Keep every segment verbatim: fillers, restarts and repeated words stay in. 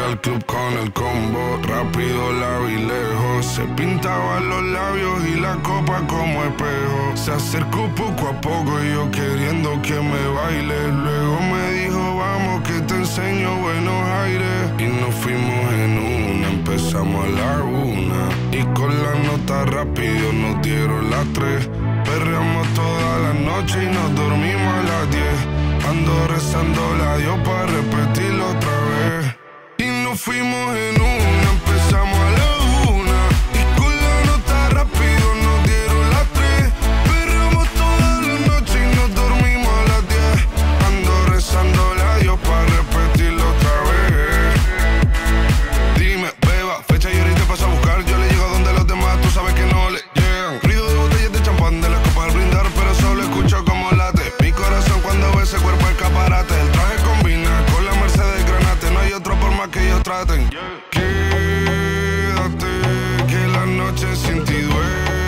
al club con el combo, rápido la vi lejos. Se pintaba los labios y la copa como espejo. Se acercó poco a poco y yo queriendo que me baile. Luego me dijo, vamos que te enseño buenos aires. Y nos fuimos en una, empezamos a la una. Y con la nota rápido nos dieron las tres. Perreamos toda la noche y nos dormimos a las diez. Ando rezando la Dios para repetirlo otra vez. Y nos fuimos en una, empezamos a la una. Y con la nota rápido nos dieron las tres. Perreamos toda la noche y nos dormimos a las diez. Ando rezando la Dios para repetirlo otra vez. Dime, beba, fecha y ahorita paso a buscar. Yo le llego donde los demás, tú sabes que no le llegan. Ruido de botellas de champán de la copa al brindar, pero solo escucho como late mi corazón cuando ve ese cuerpo escaparate. El traje combina con la Mercedes Granate. No hay otro por más que ellos traten. Quédate, que la noche sin ti duele.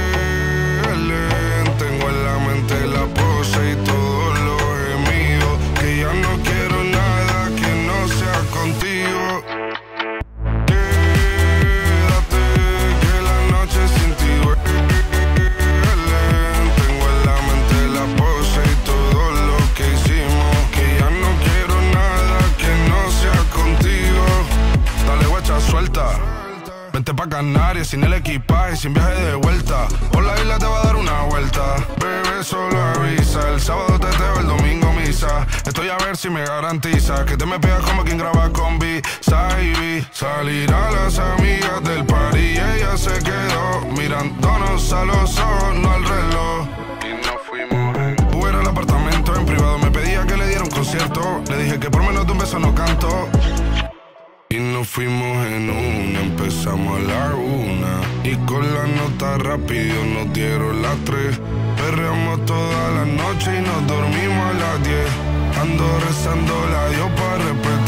Tengo en la mente la pose y todos los gemidos. Que ya no quiero nada que no sea contigo. Quédate, que la noche sin ti duele. Tengo en la mente la pose y todo lo que hicimos. Que ya no quiero nada que no sea contigo. Dale guacha, suelta. Vente pa' Canarias sin el equipaje, sin viaje de vuelta. Por la isla te va a dar una vuelta. Bebé, solo avisa. El sábado teteo, el domingo misa. Estoy a ver si me garantiza que te me pegas como quien graba con B. Saibi. Salir a las amigas del party y ella se quedó mirándonos a los ojos, no al reloj. Y nos fuimos en Uber al apartamento en privado. Me pedía que le diera un concierto. Le dije que por menos de un beso no canto. Y nos fuimos en una, empezamos a la una. Y con la nota rápido nos dieron las tres. Perreamos toda la noche y nos dormimos a las diez. Ando rezando la Dios para repetir